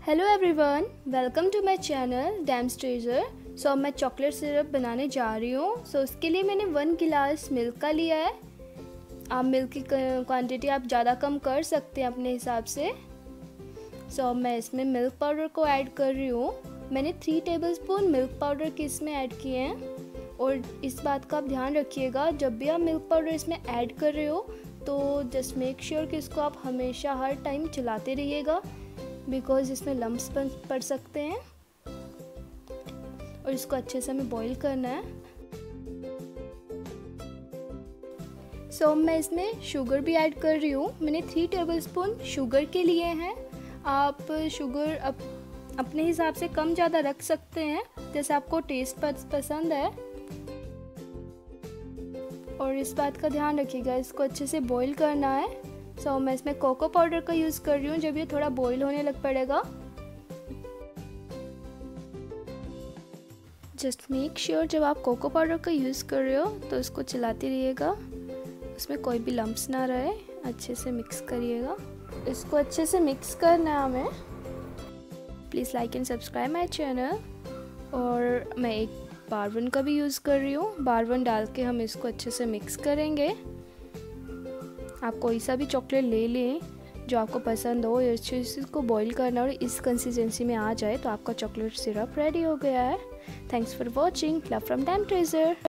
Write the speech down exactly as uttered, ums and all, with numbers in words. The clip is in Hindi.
Hello everyone, welcome to my channel Dams Treasure. So मैं चॉकलेट सिरप बनाने जा रही हूँ। सो so, उसके लिए मैंने वन गिलास मिल्क का लिया है। आप मिल्क की क्वांटिटी आप ज़्यादा कम कर सकते हैं अपने हिसाब से। सो so, मैं इसमें मिल्क पाउडर को ऐड कर रही हूँ। मैंने थ्री टेबलस्पून मिल्क पाउडर के इसमें ऐड किए हैं। और इस बात का आप ध्यान रखिएगा, जब भी आप मिल्क पाउडर इसमें ऐड कर रहे हो तो जस्ट मेक श्योर कि इसको आप हमेशा हर टाइम चलाते रहिएगा, बिकॉज इसमें लम्प्स पड़ सकते हैं। और इसको अच्छे से हमें बॉईल करना है। सो so, मैं इसमें शुगर भी ऐड कर रही हूँ। मैंने थ्री टेबलस्पून शुगर के लिए हैं। आप शुगर अप, अपने हिसाब से कम ज़्यादा रख सकते हैं, जैसे आपको टेस्ट पसंद है। और इस बात का ध्यान रखिएगा, इसको अच्छे से बॉईल करना है। सो so, मैं इसमें कोको पाउडर का यूज़ कर रही हूँ जब ये थोड़ा बॉईल होने लग पड़ेगा। जस्ट मेक श्योर जब आप कोको पाउडर का यूज़ कर रहे हो तो इसको चलाते रहिएगा, उसमें कोई भी लम्प्स ना रहे। अच्छे से मिक्स करिएगा। इसको अच्छे से मिक्स करना है हमें। Please like and subscribe my channel. और मैं एक बारवन का भी यूज़ कर रही हूँ। बारवन डाल के हम इसको अच्छे से मिक्स करेंगे। आप कोई सा भी चॉकलेट ले लें जो आपको पसंद हो। इस चीज़ को बॉईल करना और इस कंसिस्टेंसी में आ जाए तो आपका चॉकलेट सिरप रेडी हो गया है। Thanks for watching. Love from Dams treasure.